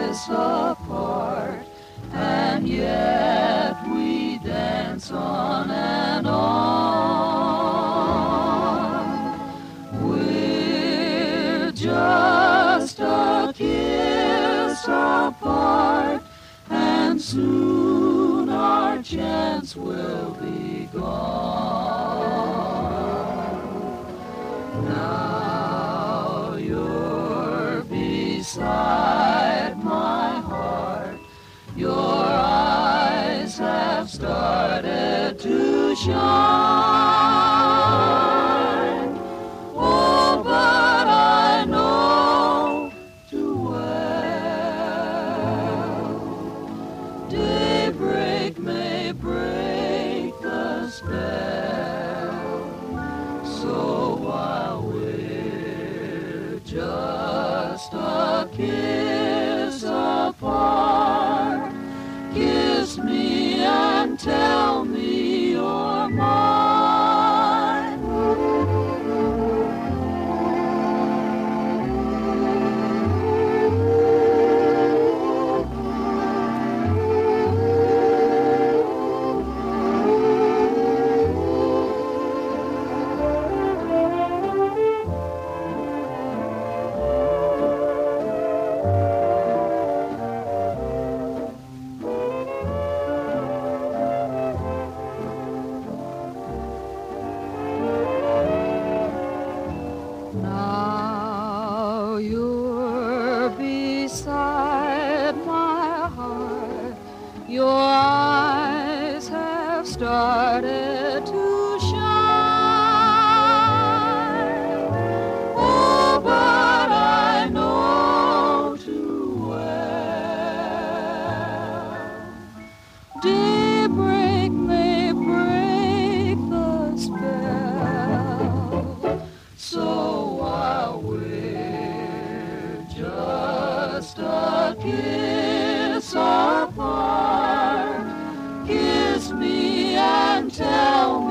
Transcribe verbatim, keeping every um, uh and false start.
kiss apart, and yet we dance on and on. We're just a kiss apart, and soon our chance will be gone. Now you're beside my heart, your eyes have started to shine. Oh, but I know too well, daybreak may break the spell. So while we're just a kiss apart, kiss me and tell me you're mine. Now you're beside my heart, your eyes have started to shine. Oh, but I know too well, daybreak may break the spell. So while we're just a kiss apart, kiss me and tell me